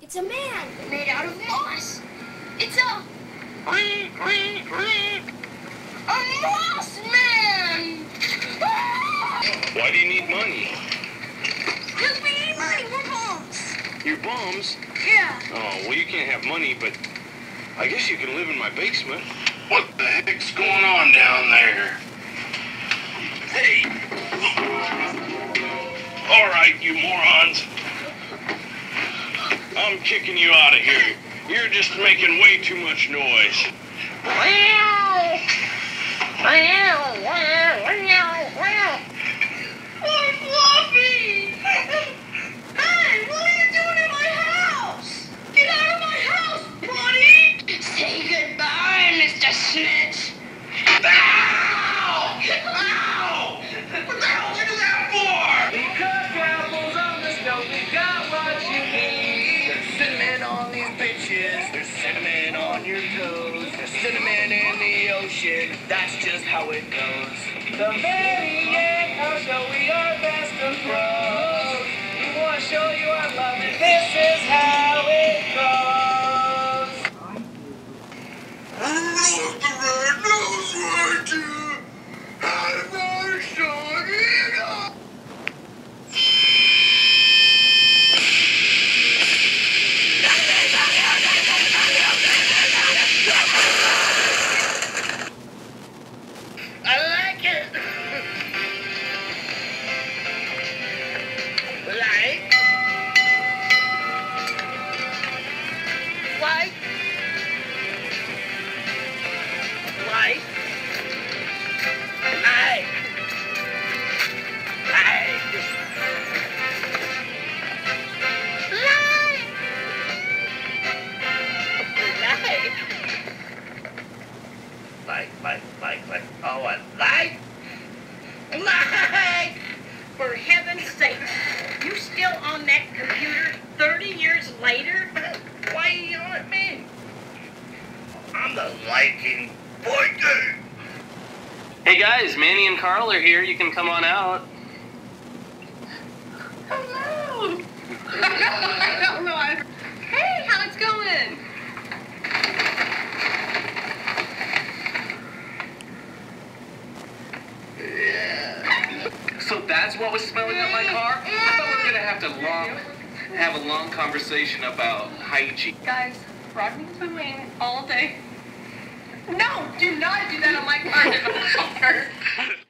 It's a man made out of moss. It's a moss man. Why do you need money? Because we need money. We're bums. You're bums? Yeah. Oh, well, you can't have money, but I guess you can live in my basement. What the heck's going on down there? Hey! All right, you morons. I'm kicking you out of here. You're just making way too much noise. Oh, Fluffy! Hey, what are you doing in my house? Get out of my house, buddy! Say goodbye, Mr. Snitch. Ow! Ow! What the hell did you do that for? We cut apples on the stove, we got what you need. There's cinnamon on these bitches, there's cinnamon on your toes. There's cinnamon in the ocean, that's just how it goes. The very end, I'll show we are best of bros. We want to show you our love, and this is how it goes. Look, the red nose right here. I'm gonna show you up. I like it. Like. Like. Like. Like. Like. Oh, I like. Like. For heaven's sake, you still on that computer 30 years later? Why are you yelling at me? I'm the liking boy game. Hey guys, Manny and Carl are here. You can come on out. Hello. I don't know. Hey, how's it going? So that's what was smelling up my car? I thought we were gonna have a long conversation about hygiene. Guys, Rodney's been waiting all day. No, do not do that on my car.